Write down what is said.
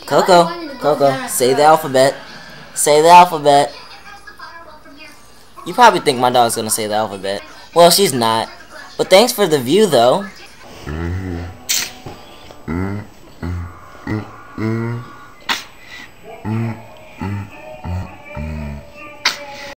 Coco, say the alphabet. Say the alphabet. You probably think my dog's gonna say the alphabet. Well, she's not. But thanks for the view, though. Mm-hmm.